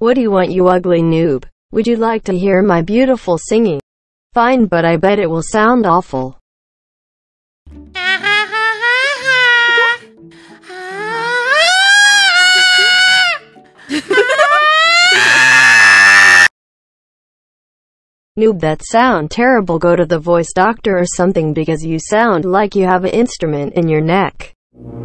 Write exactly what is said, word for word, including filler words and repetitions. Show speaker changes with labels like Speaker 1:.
Speaker 1: What do you want, you ugly noob? Would you like to hear my beautiful singing? Fine, but I bet it will sound awful. Noob, that sound terrible. Go to the voice doctor or something because you sound like you have an instrument in your neck.